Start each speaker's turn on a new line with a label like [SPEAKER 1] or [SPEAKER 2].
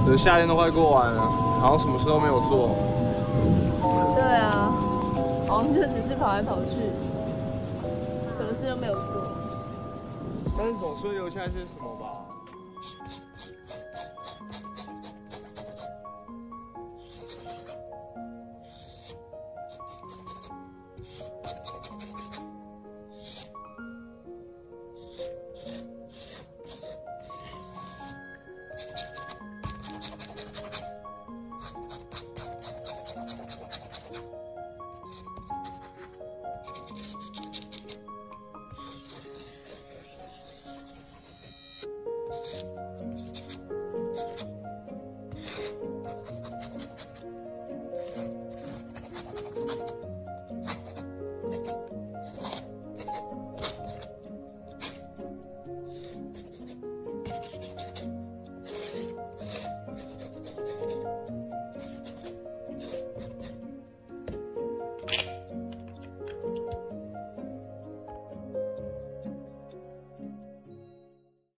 [SPEAKER 1] 可是夏天都快过完了，好像什么事都没有做。
[SPEAKER 2] 对啊，好像就只是跑来跑去，什么事都没有做。
[SPEAKER 1] 但是总是会留下一些什么吧。